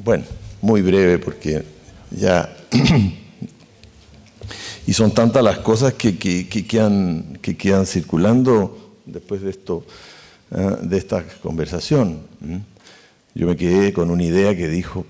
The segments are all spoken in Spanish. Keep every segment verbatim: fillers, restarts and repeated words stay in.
bueno, muy breve porque ya... y son tantas las cosas que, que, que, quedan, que quedan circulando después de esto, uh, de esta conversación. ¿Mm? Yo me quedé con una idea que dijo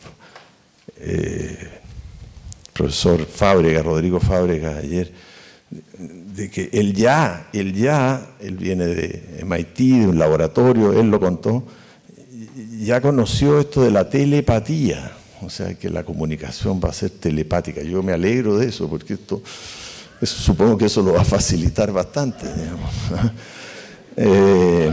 eh, el profesor Fábrega, Rodrigo Fábrega, ayer, de que él ya, él ya, él viene de M I T, de un laboratorio, él lo contó, ya conoció esto de la telepatía, o sea que la comunicación va a ser telepática. Yo me alegro de eso, porque esto, eso, supongo que eso lo va a facilitar bastante, digamos. eh,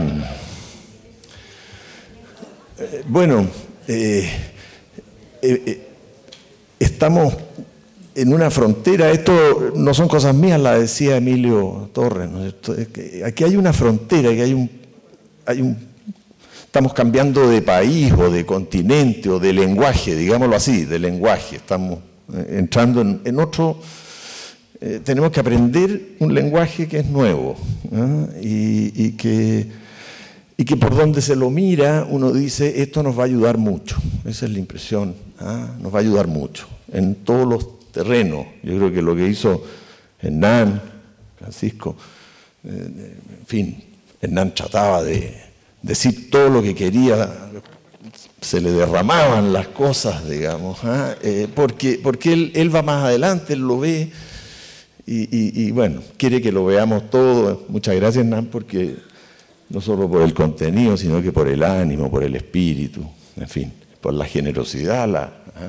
eh, bueno, eh, eh, eh, estamos en una frontera, esto no son cosas mías, la decía Emilio Torres, ¿no es cierto? Es que aquí hay una frontera, que hay un, hay un, estamos cambiando de país o de continente o de lenguaje, digámoslo así, de lenguaje, estamos eh, entrando en, en otro, eh, tenemos que aprender un lenguaje que es nuevo, ¿eh? y, y, que, y que por donde se lo mira uno dice, esto nos va a ayudar mucho, esa es la impresión, ¿eh? Nos va a ayudar mucho en todos los terreno. Yo creo que lo que hizo Hernán, Francisco, eh, en fin, Hernán trataba de decir todo lo que quería, se le derramaban las cosas, digamos, ¿eh? Eh, porque, porque él, él va más adelante, él lo ve, y, y, y bueno, quiere que lo veamos todo. Muchas gracias, Hernán, porque no solo por el contenido, sino que por el ánimo, por el espíritu, en fin, por la generosidad, la... ¿eh?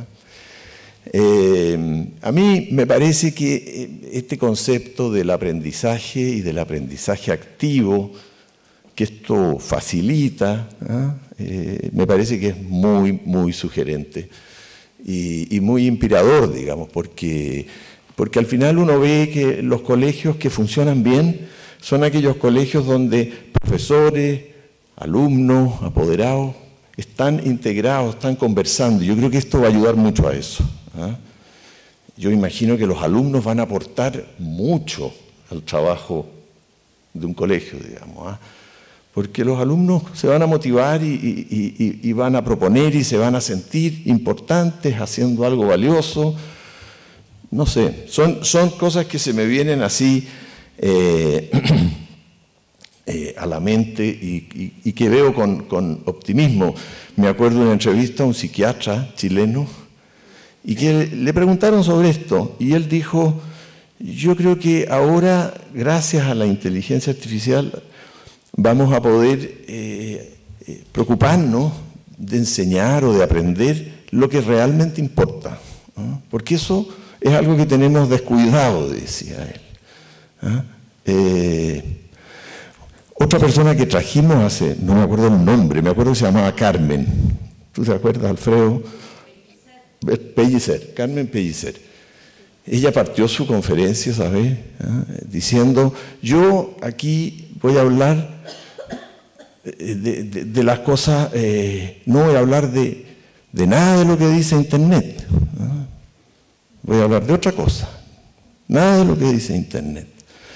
Eh, a mí me parece que este concepto del aprendizaje y del aprendizaje activo, que esto facilita, ¿eh? Eh, me parece que es muy, muy sugerente y, y muy inspirador, digamos, porque, porque al final uno ve que los colegios que funcionan bien son aquellos colegios donde profesores, alumnos, apoderados, están integrados, están conversando. Yo creo que esto va a ayudar mucho a eso. ¿Ah? Yo imagino que los alumnos van a aportar mucho al trabajo de un colegio, digamos, ¿ah? Porque los alumnos se van a motivar y, y, y, y van a proponer y se van a sentir importantes haciendo algo valioso. No sé, son, son cosas que se me vienen así eh, eh, a la mente y, y, y que veo con, con optimismo. Me acuerdo de una entrevista a un psiquiatra chileno y que le preguntaron sobre esto, y él dijo, yo creo que ahora, gracias a la inteligencia artificial, vamos a poder eh, eh, preocuparnos de enseñar o de aprender lo que realmente importa, ¿no? Porque eso es algo que tenemos descuidado, decía él. ¿Ah? Eh, otra persona que trajimos hace, no me acuerdo el nombre, me acuerdo que se llamaba Carmen. ¿Tú te acuerdas, Alfredo? Pellicer, Carmen Pellicer. Ella partió su conferencia, ¿sabes? ¿Eh? Diciendo, yo aquí voy a hablar de, de, de las cosas, eh, no voy a hablar de, de nada de lo que dice Internet. ¿Eh? Voy a hablar de otra cosa, nada de lo que dice Internet.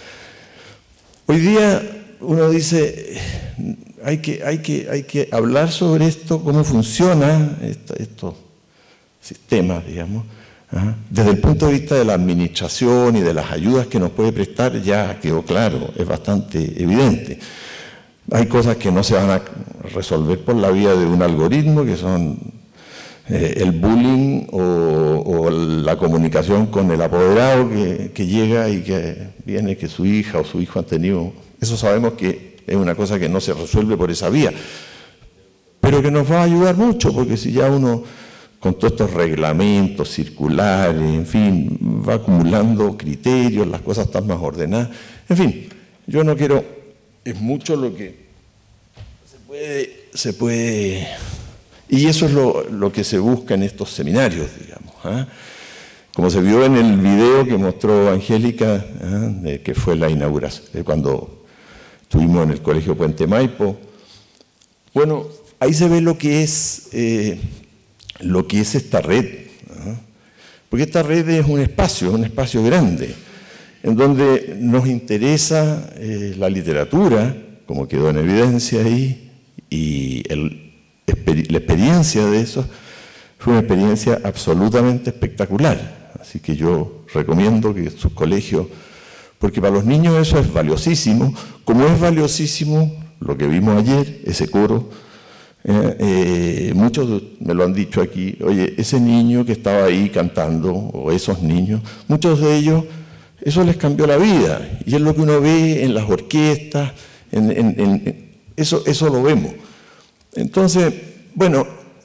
Hoy día uno dice, hay que, hay que, hay que hablar sobre esto, cómo funciona esto, esto sistemas, digamos, ¿ah? Desde el punto de vista de la administración y de las ayudas que nos puede prestar, ya quedó claro, es bastante evidente. Hay cosas que no se van a resolver por la vía de un algoritmo, que son eh, el bullying o, o la comunicación con el apoderado que, que llega y que viene que su hija o su hijo han tenido. Eso sabemos que es una cosa que no se resuelve por esa vía, pero que nos va a ayudar mucho, porque si ya uno, con todos estos reglamentos circulares, en fin, va acumulando criterios, las cosas están más ordenadas. En fin, yo no quiero, es mucho lo que se puede, se puede y eso es lo, lo que se busca en estos seminarios, digamos. ¿eh? Como se vio en el video que mostró Angélica, ¿eh? de que fue la inauguración, de cuando estuvimos en el Colegio Puente Maipo. Bueno, ahí se ve lo que es... Eh, lo que es esta red, ¿no? Porque esta red es un espacio, es un espacio grande, en donde nos interesa eh, la literatura, como quedó en evidencia ahí, y el, la experiencia de eso, fue una experiencia absolutamente espectacular. Así que yo recomiendo que sus colegios, porque para los niños eso es valiosísimo, como es valiosísimo lo que vimos ayer, ese coro. Eh, eh, muchos me lo han dicho aquí, oye, ese niño que estaba ahí cantando, o esos niños, muchos de ellos, eso les cambió la vida, y es lo que uno ve en las orquestas, en, en, en, eso, eso lo vemos. Entonces, bueno,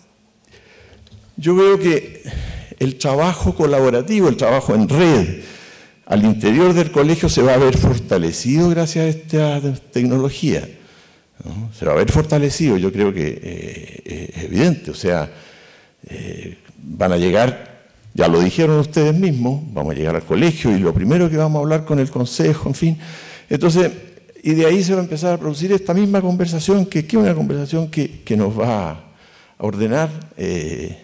yo veo que el trabajo colaborativo, el trabajo en red, al interior del colegio se va a ver fortalecido gracias a esta tecnología. ¿No? Se va a ver fortalecido, yo creo que eh, es evidente, o sea, eh, van a llegar, ya lo dijeron ustedes mismos, vamos a llegar al colegio y lo primero que vamos a hablar con el consejo, en fin, entonces, y de ahí se va a empezar a producir esta misma conversación, que es una conversación que, que nos va a ordenar, eh,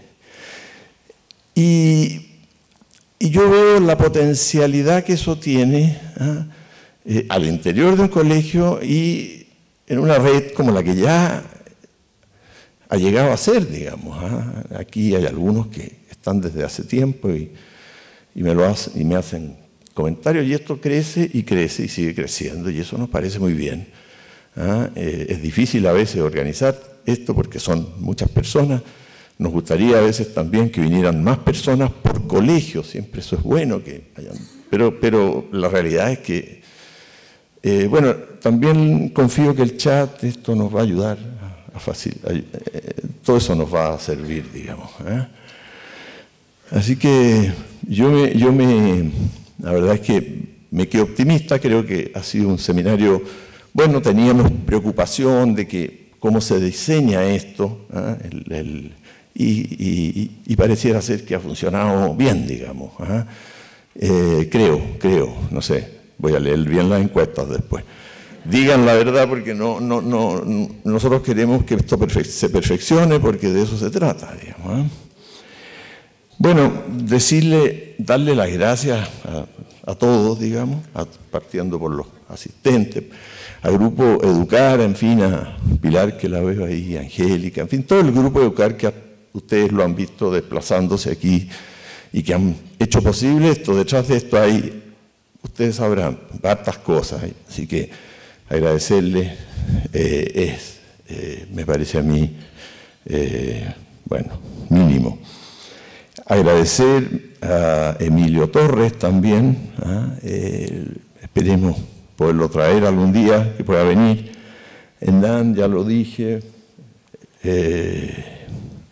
y, y yo veo la potencialidad que eso tiene ¿eh? Eh, al interior de un colegio y en una red como la que ya ha llegado a ser, digamos. ¿eh? Aquí hay algunos que están desde hace tiempo y, y, me lo hacen, y me hacen comentarios, y esto crece y crece y sigue creciendo, y eso nos parece muy bien. ¿eh? Eh, es difícil a veces organizar esto porque son muchas personas. Nos gustaría a veces también que vinieran más personas por colegio, siempre eso es bueno, que hayan, pero, pero la realidad es que Eh, bueno, también confío que el chat, esto nos va a ayudar a facilitar, eh, todo eso nos va a servir, digamos. ¿eh? Así que yo me, yo me, la verdad es que me quedo optimista, creo que ha sido un seminario, bueno, teníamos preocupación de que cómo se diseña esto, ¿eh? el, el, y, y, y pareciera ser que ha funcionado bien, digamos. ¿eh? Eh, creo, creo, no sé. Voy a leer bien las encuestas después. Digan la verdad porque no, no, no, nosotros queremos que esto perfe- se perfeccione porque de eso se trata, digamos. ¿eh? Bueno, decirle, darle las gracias a, a todos, digamos, a, partiendo por los asistentes, al grupo Educar, en fin, a Pilar que la veo ahí, a Angélica, en fin, todo el grupo Educar que a, ustedes lo han visto desplazándose aquí y que han hecho posible esto. Detrás de esto hay, ustedes sabrán, hartas cosas, así que agradecerles eh, es, eh, me parece a mí, eh, bueno, mínimo. Agradecer a Emilio Torres también, ¿ah? eh, esperemos poderlo traer algún día, que pueda venir. Hernán, ya lo dije, eh,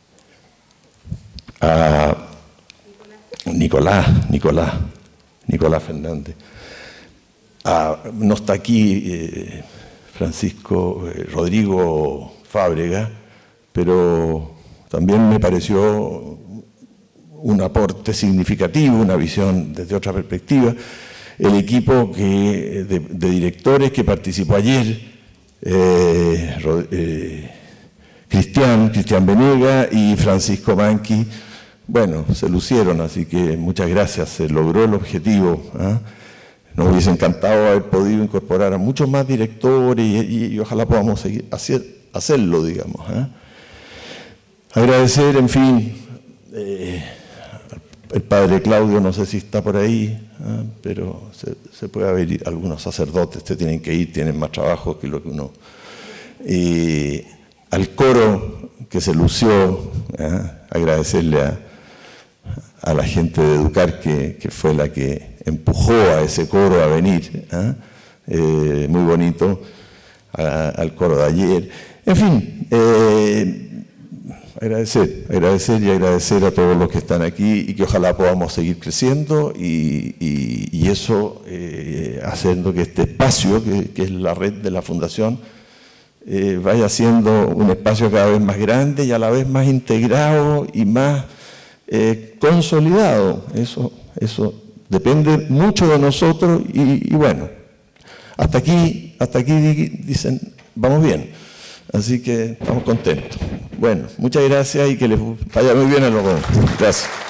a Nicolás, Nicolás. Nicolás Fernández. Ah, no está aquí eh, Francisco eh, Rodrigo Fábrega, pero también me pareció un aporte significativo, una visión desde otra perspectiva. El equipo que, de, de directores que participó ayer, eh, eh, Cristian, Cristian Venega y Francisco Manqui, bueno, se lucieron, así que muchas gracias, se logró el objetivo. ¿eh? Nos hubiese encantado haber podido incorporar a muchos más directores y, y, y ojalá podamos seguir hacer, hacerlo, digamos. ¿eh? Agradecer, en fin, eh, el padre Claudio, no sé si está por ahí, ¿eh? pero se, se puede haber algunos sacerdotes, te tienen que ir, tienen más trabajo que lo que uno... Y al coro que se lució, ¿eh? agradecerle a a la gente de Educar, que, que fue la que empujó a ese coro a venir, ¿eh? Eh, muy bonito, a, al coro de ayer. En fin, eh, agradecer, agradecer y agradecer a todos los que están aquí y que ojalá podamos seguir creciendo y, y, y eso eh, haciendo que este espacio, que, que es la red de la Fundación, eh, vaya siendo un espacio cada vez más grande y a la vez más integrado y más Eh, consolidado. Eso, eso depende mucho de nosotros y, y bueno, hasta aquí, hasta aquí dicen, vamos bien. Así que estamos contentos. Bueno, muchas gracias y que les vaya muy bien a los dos. Gracias.